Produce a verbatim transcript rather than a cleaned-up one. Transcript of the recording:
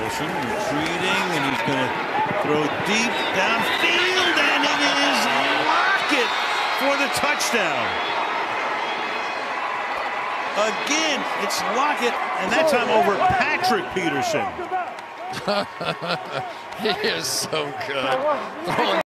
Wilson retreating, and he's going to throw deep downfield, and it is Lockett for the touchdown. Again, it's Lockett, and that time over Patrick Peterson. He is so good.